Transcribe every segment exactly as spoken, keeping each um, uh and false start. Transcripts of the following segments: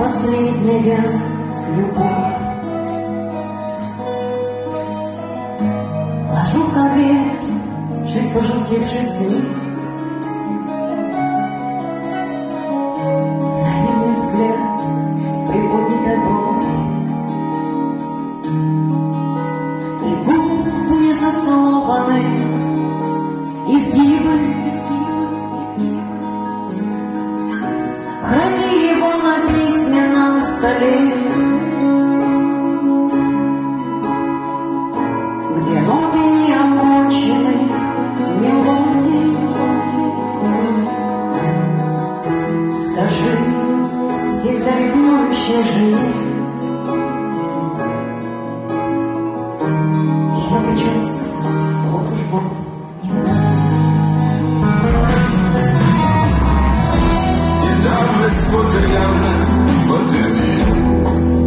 последняя любовь. Ложу в конверт чуть пожелтевший сны, наивный взгляд, приподнятая бровь, и губы не зацелованы изгибы. Храни его на письменном столе, где ноты не окончены мелодии. Скажи всегда ревнующей жене, ее прическа вот уж год не вновь. Сколько явно подтвердил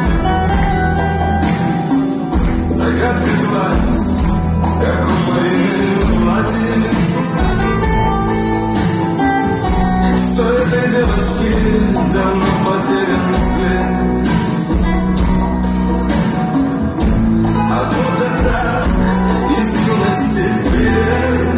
загадка глаз, как у Марии Млади, что этой девочке давно потерян свет, а вот это из юности привет.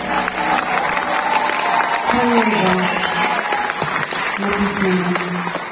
Написано.